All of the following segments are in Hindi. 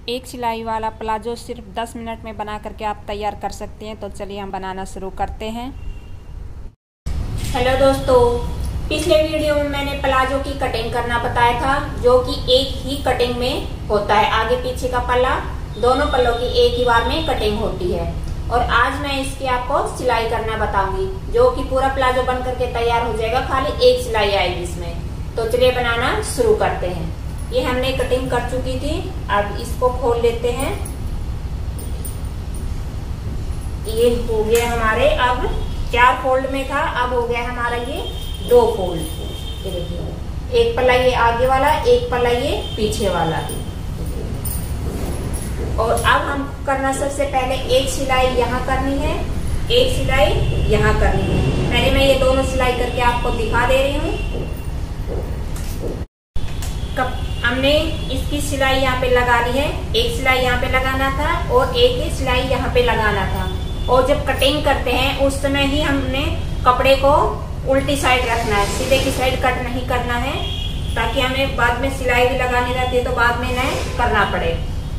एक सिलाई वाला प्लाजो सिर्फ 10 मिनट में बना करके आप तैयार कर सकते हैं। तो चलिए हम बनाना शुरू करते हैं। हेलो दोस्तों, पिछले वीडियो में मैंने प्लाजो की कटिंग करना बताया था, जो कि एक ही कटिंग में होता है। आगे पीछे का पल्ला, दोनों पल्लों की एक ही बार में कटिंग होती है। और आज मैं इसकी आपको सिलाई करना बताऊंगी, जो कि पूरा प्लाजो बन करके तैयार हो जाएगा। खाली एक सिलाई आएगी इसमें। तो चलिए बनाना शुरू करते हैं। ये हमने कटिंग कर चुकी थी, अब इसको खोल लेते हैं। ये हो गया हमारे, अब 4 फोल्ड में था, अब हो गया हमारा ये 2 फोल्ड। ये देखिए, एक पल्ला ये आगे वाला, एक पल्ला ये पीछे वाला। और अब हम करना सबसे पहले एक सिलाई यहाँ करनी है, एक सिलाई यहाँ करनी है। पहले मैं ये दोनों सिलाई करके आपको दिखा दे रही हूँ। हमने इसकी सिलाई यहाँ पे लगा ली है, एक सिलाई यहाँ पे लगाना था और एक सिलाई यहाँ पे लगाना था। और जब कटिंग करते हैं उस समय ही हमने कपड़े को उल्टी साइड रखना है, सीधे की साइड कट नहीं करना है, ताकि हमें बाद में सिलाई भी लगानी रहती है तो बाद में न करना पड़े।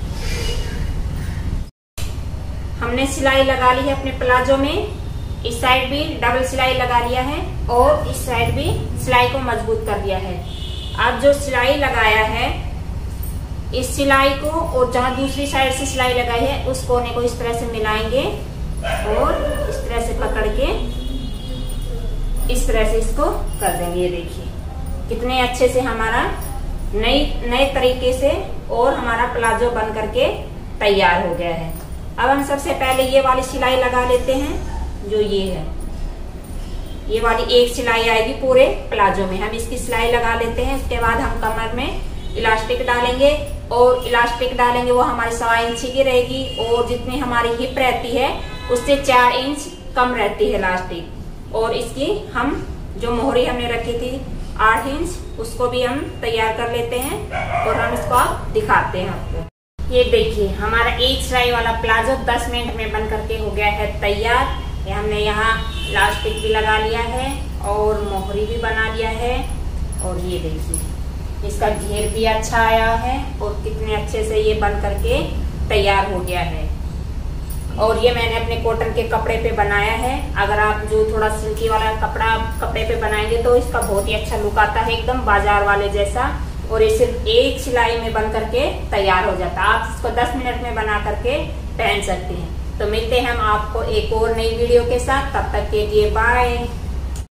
हमने सिलाई लगा ली है अपने प्लाजो में। इस साइड भी डबल सिलाई लगा लिया है और इस साइड भी सिलाई को मजबूत कर दिया है। अब जो सिलाई लगाया है, इस सिलाई को और जहां दूसरी साइड से सिलाई लगाई है उस कोने को इस तरह से मिलाएंगे और इस तरह से पकड़ के इस तरह से इसको कर देंगे। ये देखिए कितने अच्छे से हमारा नए तरीके से और हमारा प्लाजो बन करके तैयार हो गया है। अब हम सबसे पहले ये वाली सिलाई लगा लेते हैं, जो ये है। ये वाली एक सिलाई आएगी पूरे प्लाजो में, हम इसकी सिलाई लगा लेते हैं। इसके बाद हम कमर में इलास्टिक डालेंगे और इलास्टिक डालेंगे वो हमारी 1.25 इंच की रहेगी। और जितनी हमारी हिप रहती है उससे 4 इंच कम रहती है इलास्टिक। और इसकी हम जो मोहरी हमने रखी थी 8 इंच, उसको भी हम तैयार कर लेते हैं और हम इसको दिखाते हैं आपको। ये देखिए हमारा एक सिलाई वाला प्लाजो 10 मिनट में बन करके हो गया है तैयार। ये हमने यहाँ इलास्टिक भी लगा लिया है और मोहरी भी बना लिया है। और ये देखिए इसका घेर भी अच्छा आया है और कितने अच्छे से ये बन करके तैयार हो गया है। और ये मैंने अपने कॉटन के कपड़े पे बनाया है। अगर आप जो थोड़ा सिल्की वाला कपड़े पे बनाएंगे तो इसका बहुत ही अच्छा लुक आता है, एकदम बाजार वाले जैसा। और ये सिर्फ एक सिलाई में बन करके तैयार हो जाता है। आप इसको 10 मिनट में बना करके पहन सकते हैं। तो मिलते हैं हम आपको एक और नई वीडियो के साथ, तब तक के लिए बाय।